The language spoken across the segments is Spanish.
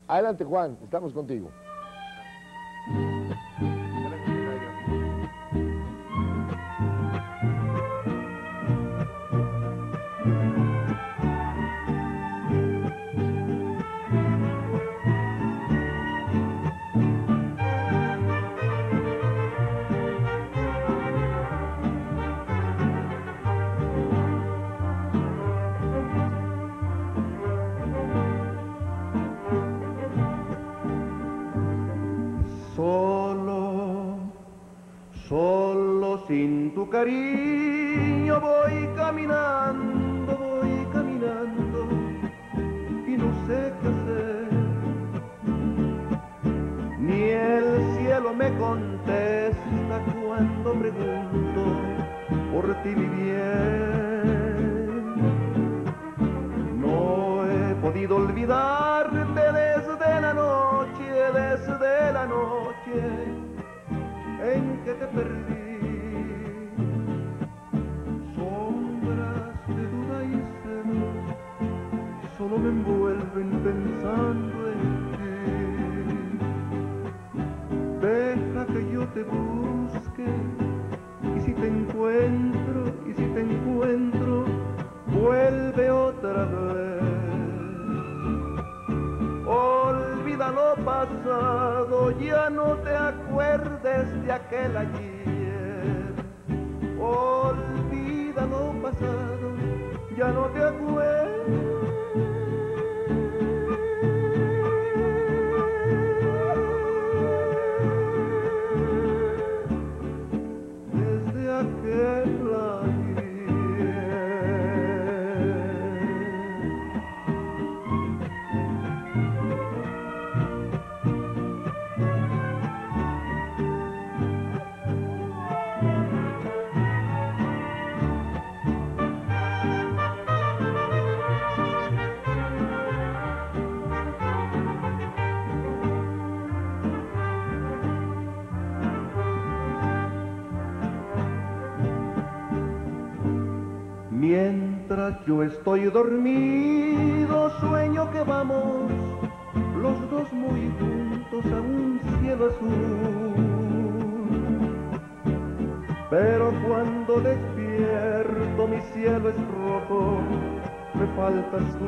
Adelante, Juan, estamos contigo. Solo, solo sin tu cariño voy caminando y no sé qué hacer. Ni el cielo me contesta cuando pregunto por ti, mi bien. No he podido olvidarte desde la noche en que te perdí. Sombras de duda y celos solo me envuelven pensando en ti. Deja que yo te busque y si te encuentro, vuelve otra vez. Olvida lo pasado, ya no te acuerdes de aquel ayer. Olvida lo pasado, ya no te acuerdes. Desde aquel ayer. Mientras yo estoy dormido, sueño que vamos los dos muy juntos a un cielo azul. Pero cuando despierto mi cielo es rojo, me faltas tú.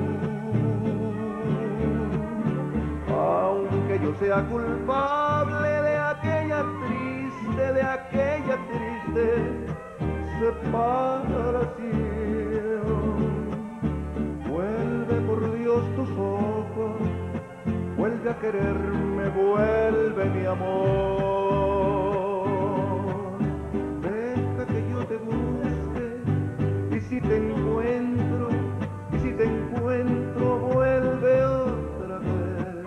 Aunque yo sea culpable de aquella triste separación. Vuelve por Dios tus ojos, vuelve a quererme, vuelve mi amor. Deja que yo te busque y si te encuentro, vuelve otra vez.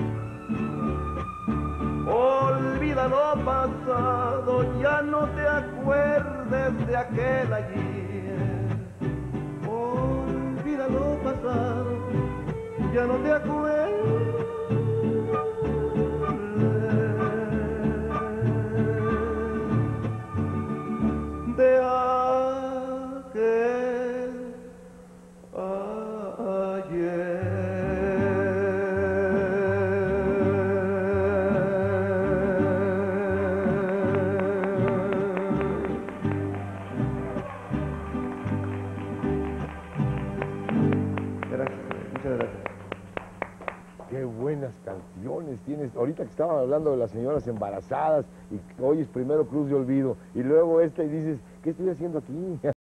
Olvida lo pasado, ya no te acuerdes de aquel ayer. Olvida lo pasado, ya no te acuerdes de aquel ayer. Muchas gracias. Qué buenas canciones tienes. Ahorita que estaban hablando de las señoras embarazadas y oyes primero Cruz de Olvido y luego esta y dices, ¿qué estoy haciendo aquí?